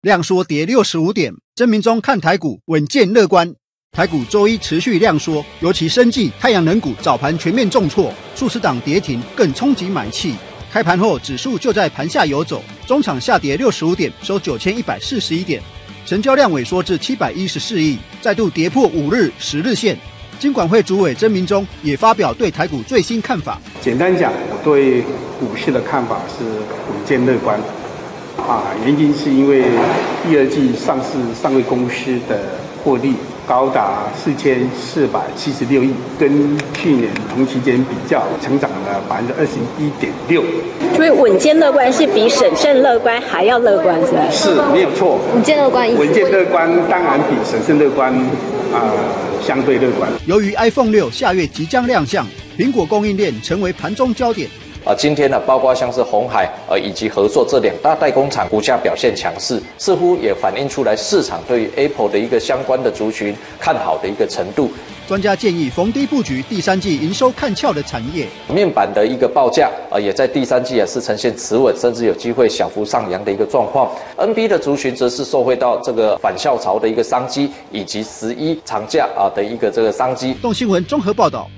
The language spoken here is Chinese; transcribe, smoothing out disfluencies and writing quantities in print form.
量缩跌65点，曾明忠看台股稳健乐观。台股周一持续量缩，尤其生技、太阳能股早盘全面重挫，数十档跌停，更冲击买气。开盘后指数就在盘下游走，中场下跌65点，收9141点，成交量萎缩至714亿，再度跌破5日、10日线。金管会主委曾明忠也发表对台股最新看法。 简单讲，我对股市的看法是稳健乐观。原因是因为第二季上市上柜公司的获利高达4476亿，跟去年同期间比较，成长了21.6%。 所以稳健乐观是比审慎乐观还要乐观，是吧？ 是没有错。 稳健乐观， 稳健乐观当然比审慎乐观相对乐观。 由于 iPhone 6下月即将亮相，苹果供应链成为盘中焦点。 今天呢，包括像是鸿海以及合作这2大代工厂股价表现强势，似乎也反映出来市场对于 Apple 的一个相关的族群看好的一个程度。 专家建议逢低布局第三季营收看俏的产业。 面板的一个报价也在第三季是呈现持稳，甚至有机会小幅上扬的一个状况。NB 的族群则是受惠到这个返校潮的一个商机，以及11长假的一个这个商机。 动新闻综合报道。